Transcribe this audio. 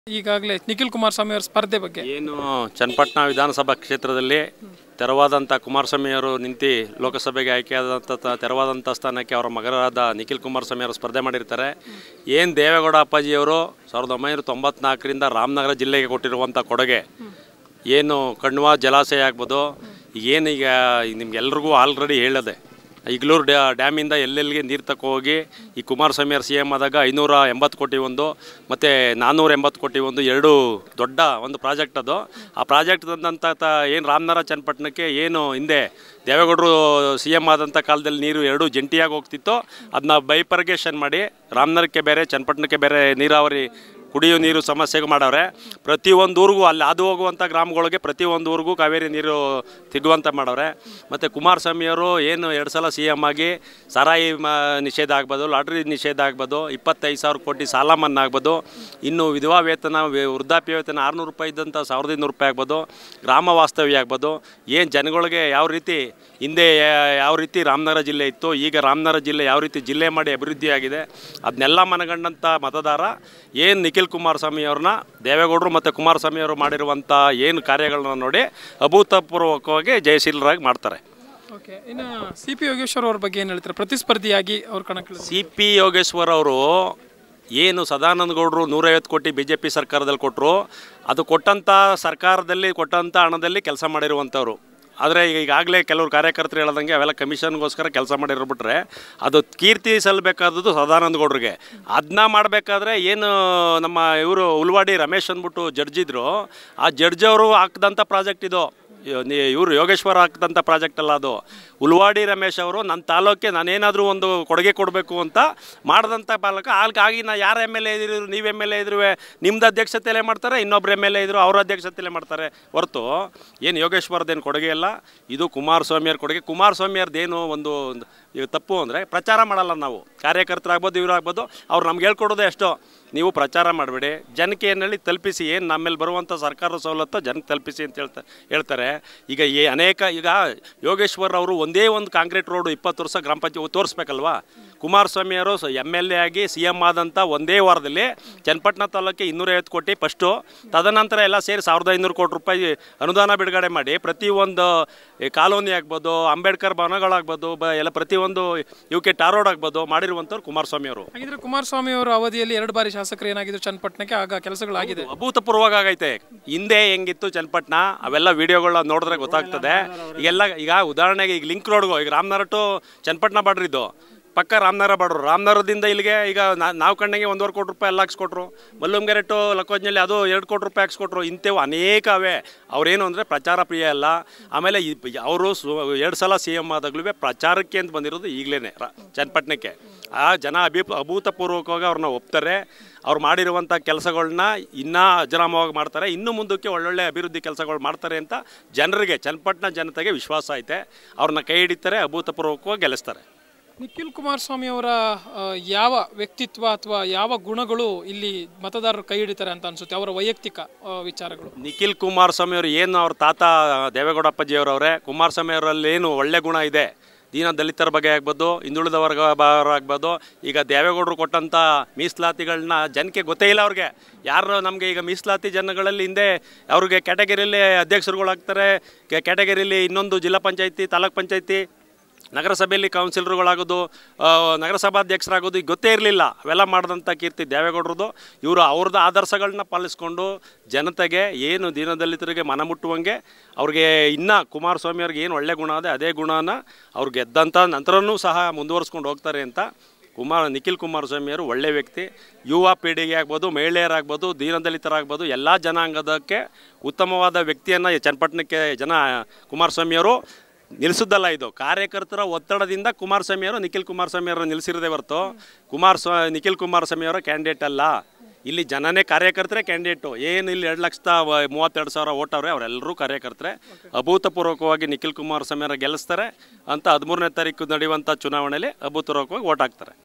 ಈಗಾಗಲೇ ನಿಖಿಲ್ ಕುಮಾರಸ್ವಾಮಿ ಅವರ ಸ್ಪರ್ಧೆ ಬಗ್ಗೆ ಏನು ಚನ್ನಪಟ್ಟಣ ವಿಧಾನಸಭಾ ಕ್ಷೇತ್ರದಲ್ಲಿ ತೆರವಾದಂಥ ಕುಮಾರಸ್ವಾಮಿ ಅವರು ನಿಂತು ಲೋಕಸಭೆಗೆ ಆಯ್ಕೆಯಾದಂಥ ತೆರವಾದಂಥ ಸ್ಥಾನಕ್ಕೆ ಅವರ ಮಗರಾದ ನಿಖಿಲ್ ಕುಮಾರಸ್ವಾಮಿ ಅವರು ಸ್ಪರ್ಧೆ ಮಾಡಿರ್ತಾರೆ. ಏನು ದೇವೇಗೌಡ ಅಪ್ಪಾಜಿಯವರು 1994ರಿಂದ ರಾಮನಗರ ಜಿಲ್ಲೆಗೆ ಕೊಟ್ಟಿರುವಂಥ ಕೊಡುಗೆ ಏನು ಕಣ್ವ ಜಲಾಶಯ ಆಗ್ಬೋದು, ಏನೀಗ ನಿಮ್ಗೆಲ್ರಿಗೂ ಆಲ್ರೆಡಿ ಹೇಳದೆ ಇಗ್ಲೂರು ಡ್ಯಾಮಿಂದ ಎಲ್ಲೆಲ್ಲಿಗೆ ನೀರು ತಗೋಗಿ ಈ ಕುಮಾರಸ್ವಾಮಿ ಅವರು CM ಆದಾಗ 580 ಕೋಟಿ ಒಂದು ಮತ್ತು 480 ಕೋಟಿ ಒಂದು ಎರಡು ದೊಡ್ಡ ಒಂದು ಪ್ರಾಜೆಕ್ಟ್ ಅದು. ಆ ಪ್ರಾಜೆಕ್ಟ್ ತಂದಂಥ ಏನು ರಾಮನಗರ ಚನ್ನಪಟ್ಟಣಕ್ಕೆ ಏನು ಹಿಂದೆ ದೇವೇಗೌಡರು CM ಆದಂಥ ಕಾಲದಲ್ಲಿ ನೀರು ಎರಡು ಜಂಟಿಯಾಗಿ ಹೋಗ್ತಿತ್ತು, ಅದನ್ನ ಬೈಪರ್ಗೇಷನ್ ಮಾಡಿ ರಾಮನಗರಕ್ಕೆ ಬೇರೆ ಚನ್ನಪಟ್ಟಣಕ್ಕೆ ಬೇರೆ ನೀರಾವರಿ ಕುಡಿಯೋ ನೀರು ಸಮಸ್ಯೆಗೆ ಮಾಡವ್ರೆ. ಪ್ರತಿಯೊಂದು ಊರಿಗೂ ಅಲ್ಲಿ ಹಾದು ಹೋಗುವಂಥ ಗ್ರಾಮಗಳಿಗೆ ಪ್ರತಿಯೊಂದು ಊರಿಗೂ ಕಾವೇರಿ ನೀರು ಸಿಗುವಂಥ ಮಾಡವ್ರೆ. ಮತ್ತು ಕುಮಾರಸ್ವಾಮಿಯವರು ಏನು 2 ಸಲ CM ಆಗಿ ಸಾರಾಯಿ ನಿಷೇಧ ಆಗ್ಬೋದು, ಲಾಟ್ರಿ ನಿಷೇಧ ಆಗ್ಬೋದು, 25,000 ಕೋಟಿ ಸಾಲ ಮನ್ನಾ ಆಗ್ಬೋದು, ಇನ್ನು ವಿಧವಾ ವೇತನ ವೃದ್ಧಾಪ್ಯ ವೇತನ 600 ರೂಪಾಯಿ ಇದ್ದಂಥ 1,200 ರೂಪಾಯಿ ಆಗ್ಬೋದು, ಗ್ರಾಮ ವಾಸ್ತವ್ಯ ಆಗ್ಬೋದು, ಏನು ಜನಗಳಿಗೆ ಯಾವ ರೀತಿ ಹಿಂದೆ ಯಾವ ರೀತಿ ರಾಮನಗರ ಜಿಲ್ಲೆ ಇತ್ತು, ಈಗ ರಾಮನಗರ ಜಿಲ್ಲೆ ಯಾವ ರೀತಿ ಜಿಲ್ಲೆ ಮಾಡಿ ಅಭಿವೃದ್ಧಿಯಾಗಿದೆ ಅದನ್ನೆಲ್ಲ ಮನಗಂಡಂಥ ಮತದಾರ ಏನು ನಿಖಿಲ್ ಕುಮಾರಸ್ವಾಮಿ ಅವ್ರನ್ನ ದೇವೇಗೌಡರು ಮತ್ತು ಕುಮಾರಸ್ವಾಮಿ ಅವರು ಮಾಡಿರುವಂಥ ಏನು ಕಾರ್ಯಗಳನ್ನ ನೋಡಿ ಅಭೂತಪೂರ್ವಕವಾಗಿ ಜಯಶೀಲರಾಗಿ ಮಾಡ್ತಾರೆ. ಓಕೆ, ಇನ್ನು CP ಯೋಗೇಶ್ವರ್ ಅವ್ರ ಬಗ್ಗೆ ಏನು ಹೇಳ್ತಾರೆ? ಪ್ರತಿಸ್ಪರ್ಧಿಯಾಗಿ ಅವ್ರ ಕಣಕ್ಕೆ CP ಯೋಗೇಶ್ವರ್ ಅವರು ಏನು ಸದಾನಂದ ಗೌಡರು 150 ಕೋಟಿ BJP ಸರ್ಕಾರದಲ್ಲಿ ಕೊಟ್ಟರು, ಅದು ಕೊಟ್ಟಂಥ ಸರ್ಕಾರದಲ್ಲಿ ಕೊಟ್ಟಂಥ ಹಣದಲ್ಲಿ ಕೆಲಸ ಮಾಡಿರುವಂಥವ್ರು. ಆದರೆ ಈಗಾಗಲೇ ಕೆಲವರು ಕಾರ್ಯಕರ್ತರು ಹೇಳ್ದಂಗೆ ಅವೆಲ್ಲ ಕಮಿಷನ್ಗೋಸ್ಕರ ಕೆಲಸ ಮಾಡಿರ್ಬಿಟ್ರೆ ಅದು ಕೀರ್ತಿ ಸಲ್ಲಬೇಕಾದದ್ದು ಸದಾನಂದ ಗೌಡ್ರಿಗೆ. ಅದನ್ನ ಮಾಡಬೇಕಾದ್ರೆ ಏನು ನಮ್ಮ ಇವರು ಉಲ್ವಾಡಿ ರಮೇಶ್ ಅಂದ್ಬಿಟ್ಟು ಜಡ್ಜಿದ್ರು, ಆ ಜಡ್ಜ್ ಅವರು ಹಾಕಿದಂಥ ಪ್ರಾಜೆಕ್ಟ್ ಇದು. ಇವರು ಯೋಗೇಶ್ವರ ಹಾಕಿದಂಥ ಪ್ರಾಜೆಕ್ಟ್ ಅಲ್ಲ ಅದು. ಉಲ್ವಾಡಿ ರಮೇಶ್ ಅವರು ನನ್ನ ತಾಲೂಕಿಗೆ ನಾನೇನಾದರೂ ಒಂದು ಕೊಡುಗೆ ಕೊಡಬೇಕು ಅಂತ ಮಾಡಿದಂಥ ಪಾಲಕ. ಹಾಗಾಗಿ ನಾ ಯಾರು MLA ಇದ್ರು, ನೀವು MLA ಇದ್ರು ನಿಮ್ಮದು ಅಧ್ಯಕ್ಷತೆಯಲ್ಲೇ ಮಾಡ್ತಾರೆ, ಇನ್ನೊಬ್ರು MLA ಇದ್ರು ಅವ್ರ ಅಧ್ಯಕ್ಷತೆಯಲ್ಲೇ ಮಾಡ್ತಾರೆ ಹೊರತು ಏನು ಯೋಗೇಶ್ವರದೇನು ಕೊಡುಗೆ ಇಲ್ಲ. ಇದು ಕುಮಾರಸ್ವಾಮಿಯವ್ರ ಕೊಡುಗೆ. ಕುಮಾರಸ್ವಾಮಿಯವ್ರದ್ದೇನು ಒಂದು ತಪ್ಪು ಅಂದರೆ ಪ್ರಚಾರ ಮಾಡಲ್ಲ ನಾವು. ಕಾರ್ಯಕರ್ತರಾಗ್ಬೋದು, ಇವರಾಗ್ಬೋದು, ಅವ್ರು ನಮ್ಗೆ ಹೇಳ್ಕೊಡೋದೇ ಎಷ್ಟೋ. ನೀವು ಪ್ರಚಾರ ಮಾಡಬೇಡಿ, ಜನಕ್ಕೆ ಏನು ಹೇಳಿ ತಲುಪಿಸಿ, ಏನು ನಮ್ಮೇಲೆ ಬರುವಂಥ ಸರ್ಕಾರದ ಸವಲತ್ತು ಜನಕ್ಕೆ ತಲುಪಿಸಿ ಅಂತ ಹೇಳ್ತಾರೆ. ಈಗ ಈಗ ಯೋಗೇಶ್ವರ್ ಅವರು ಒಂದೇ ಒಂದು ಕಾಂಕ್ರೀಟ್ ರೋಡು 20 ವರ್ಷ ಗ್ರಾಮ ಪಂಚಾಯತ್ ತೋರಿಸ್ಬೇಕಲ್ವಾ. ಕುಮಾರಸ್ವಾಮಿಯವರು MLA ಆಗಿ CM ಆದಂಥ ಒಂದೇ ವಾರದಲ್ಲಿ ಚನ್ನಪಟ್ಟಣ ತಾಲೂಕಿಗೆ 250 ಕೋಟಿ ಫಸ್ಟು, ತದನಂತರ ಎಲ್ಲ ಸೇರಿ 1,500 ಕೋಟಿ ರೂಪಾಯಿ ಅನುದಾನ ಬಿಡುಗಡೆ ಮಾಡಿ ಪ್ರತಿಯೊಂದು ಕಾಲೋನಿ ಆಗ್ಬೋದು, ಅಂಬೇಡ್ಕರ್ ಭವನಗಳಾಗ್ಬೋದು, ಎಲ್ಲ ಪ್ರತಿಯೊಂದು ಇವಕ್ಕೆ ಟಾರ್ ರೋಡ್ ಆಗ್ಬೋದು ಮಾಡಿರುವಂಥವ್ರು ಕುಮಾರಸ್ವಾಮಿ ಅವರು. ಹಾಗಿದ್ರೆ ಕುಮಾರಸ್ವಾಮಿ ಅವರ ಅವಧಿಯಲ್ಲಿ 2 ಬಾರಿ ಶಾಸಕರು ಏನಾಗಿದ್ರು ಚನ್ನಪಟ್ಟಣಕ್ಕೆ, ಆಗ ಕೆಲಸಗಳಾಗಿದೆ. ಅಭೂತಪೂರ್ವವಾಗಿ ಆಗೈತೆ. ಹಿಂದೆ ಹೆಂಗಿತ್ತು ಚನ್ನಪಟ್ಟಣ ಅವೆಲ್ಲ ವಿಡಿಯೋಗಳನ್ನ ನೋಡಿದ್ರೆ ಗೊತ್ತಾಗ್ತದೆ. ಈಗ ಉದಾಹರಣೆಗೆ ಈಗ ಲಿಂಕ್ ರೋಡ್ಗೋ, ಈಗ ರಾಮನಗರ ಟು ಚನ್ನಪಟ್ಟಣ ಬಾರ್ಡ್ರಿದ್ದು ಪಕ್ಕ ರಾಮನಗರ ಬಾರ್ಡ್ರು, ರಾಮನಗರದಿಂದ ಇಲ್ಲಿಗೆ ಈಗ ನಾವು ಕಣ್ಣಿಗೆ 1.25 ಕೋಟಿ ರೂಪಾಯಿ ಎಲ್ಲ ಹಾಕ್ಸ್ಕೊಟ್ರು. ಮಲ್ಲುಂಗೆರೆ ಟು ಲಕ್ಕೋಜ್ನಲ್ಲಿ ಅದು 2 ಕೋಟಿ ರೂಪಾಯಿ ಹಾಕ್ಸ್ಕೊಟ್ರು. ಇಂಥವು ಅನೇಕ ಅವೇ. ಅವರೇನು ಅಂದರೆ ಪ್ರಚಾರ ಪ್ರಿಯ ಅಲ್ಲ. ಆಮೇಲೆ ಅವರು 2 ಸಲ CM ಆದಾಗಲೂ ಪ್ರಚಾರಕ್ಕೆ ಅಂತ ಬಂದಿರೋದು ಈಗಲೇ ಚನ್ನಪಟ್ಟಣಕ್ಕೆ. ಆ ಜನ ಅಭೂತಪೂರ್ವಕವಾಗಿ ಅವ್ರನ್ನ ಒಪ್ತಾರೆ. ಅವ್ರು ಮಾಡಿರುವಂಥ ಕೆಲಸಗಳನ್ನ ಇನ್ನೂ ಅಜರಾಮವಾಗಿ ಮಾಡ್ತಾರೆ, ಇನ್ನು ಮುಂದಕ್ಕೆ ಒಳ್ಳೊಳ್ಳೆ ಅಭಿವೃದ್ಧಿ ಕೆಲಸಗಳು ಮಾಡ್ತಾರೆ ಅಂತ ಜನರಿಗೆ, ಚನ್ನಪಟ್ಟಣ ಜನತೆಗೆ ವಿಶ್ವಾಸ ಐತೆ. ಅವ್ರನ್ನ ಕೈ ಹಿಡಿತಾರೆ, ಅಭೂತಪೂರ್ವಕವಾಗಿ ಗೆಲ್ಲಿಸ್ತಾರೆ. ನಿಖಿಲ್ ಕುಮಾರಸ್ವಾಮಿ ಅವರ ಯಾವ ವ್ಯಕ್ತಿತ್ವ ಅಥವಾ ಯಾವ ಗುಣಗಳು ಇಲ್ಲಿ ಮತದಾರರು ಕೈ ಹಿಡಿತಾರೆ ಅಂತ ಅನ್ಸುತ್ತೆ, ಅವರ ವೈಯಕ್ತಿಕ ವಿಚಾರಗಳು? ನಿಖಿಲ್ ಕುಮಾರಸ್ವಾಮಿ ಅವರು ಏನು ಅವ್ರ ತಾತ ದೇವೇಗೌಡ ಅಪ್ಪಾಜಿಯವರವರೇ, ಕುಮಾರಸ್ವಾಮಿ ಅವರಲ್ಲಿ ಏನು ಒಳ್ಳೆ ಗುಣ ಇದೆ, ದೀನ ದಲಿತರ ಬಗ್ಗೆ ಆಗ್ಬೋದು, ಹಿಂದುಳಿದ ವರ್ಗ ಆಗ್ಬೋದು. ಈಗ ದೇವೇಗೌಡರು ಕೊಟ್ಟಂಥ ಮೀಸಲಾತಿಗಳನ್ನ ಜನಕ್ಕೆ ಗೊತ್ತೇ ಇಲ್ಲ ಅವ್ರಿಗೆ. ಯಾರು ನಮಗೆ ಈಗ ಮೀಸಲಾತಿ ಜನಗಳಲ್ಲಿ ಹಿಂದೆ ಅವ್ರಿಗೆ ಕ್ಯಾಟಗರಿಯಲ್ಲಿ ಅಧ್ಯಕ್ಷರುಗಳಾಗ್ತಾರೆ, ಕ್ಯಾಟಗರಿಯಲ್ಲಿ ಇನ್ನೊಂದು ಜಿಲ್ಲಾ ಪಂಚಾಯತಿ, ತಾಲೂಕ್ ಪಂಚಾಯತಿ, ನಗರಸಭೆಯಲ್ಲಿ ಕೌನ್ಸಿಲರ್ಗಳಾಗೋದು, ನಗರಸಭಾಧ್ಯಕ್ಷರಾಗೋದು ಈಗ ಗೊತ್ತೇ ಇರಲಿಲ್ಲ. ಅವೆಲ್ಲ ಮಾಡಿದಂಥ ಕೀರ್ತಿ ದೇವೇಗೌಡರದು. ಇವರು ಅವ್ರದ್ದು ಆದರ್ಶಗಳನ್ನ ಪಾಲಿಸ್ಕೊಂಡು ಜನತೆಗೆ ಏನು ದೀನದಲಿತರಿಗೆ ಮನ ಮುಟ್ಟುವಂಗೆ ಅವ್ರಿಗೆ ಇನ್ನೂ ಕುಮಾರಸ್ವಾಮಿ ಅವ್ರಿಗೆ ಏನು ಒಳ್ಳೆ ಗುಣ ಇದೆ ಅದೇ ಗುಣನ ಅವ್ರು ಗೆದ್ದಂಥ ನಂತರನೂ ಸಹ ಮುಂದುವರಿಸ್ಕೊಂಡು ಹೋಗ್ತಾರೆ ಅಂತ ನಿಖಿಲ್ ಕುಮಾರಸ್ವಾಮಿಯವರು ಒಳ್ಳೆ ವ್ಯಕ್ತಿ. ಯುವ ಪೀಳಿಗೆ ಆಗ್ಬೋದು, ಮಹಿಳೆಯರಾಗ್ಬೋದು, ದೀನದಲಿತರಾಗ್ಬೋದು, ಎಲ್ಲ ಜನಾಂಗದಕ್ಕೆ ಉತ್ತಮವಾದ ವ್ಯಕ್ತಿಯನ್ನು ಚನ್ನಪಟ್ಟಣಕ್ಕೆ ಕುಮಾರಸ್ವಾಮಿಯವರು ನಿಲ್ಲಿಸೋದಲ್ಲ. ಇದು ಕಾರ್ಯಕರ್ತರ ಒತ್ತಡದಿಂದ ಕುಮಾರಸ್ವಾಮಿಯವರು ನಿಖಿಲ್ ಕುಮಾರಸ್ವಾಮಿಯವರು ನಿಲ್ಲಿಸಿರದೇ ಹೊರತು ನಿಖಿಲ್ ಕುಮಾರಸ್ವಾಮಿಯವರ ಕ್ಯಾಂಡಿಡೇಟ್ ಅಲ್ಲ. ಇಲ್ಲಿ ಜನನೇ ಕಾರ್ಯಕರ್ತರೇ ಕ್ಯಾಂಡಿಡೇಟು. ಏನು ಇಲ್ಲಿ 2,32,000 ಓಟ್ ಅವ್ರೆ, ಅವರೆಲ್ಲರೂ ಕಾರ್ಯಕರ್ತರೆ. ಅಭೂತಪೂರ್ವಕವಾಗಿ ನಿಖಿಲ್ ಕುಮಾರಸ್ವಾಮಿಯವರು ಗೆಲ್ಲಿಸ್ತಾರೆ ಅಂತ 13ನೇ ತಾರೀಕು ನಡೆಯುವಂಥ ಚುನಾವಣೆಯಲ್ಲಿ ಅಭೂತಪೂರ್ವಕವಾಗಿ ಓಟ್ ಹಾಕ್ತಾರೆ.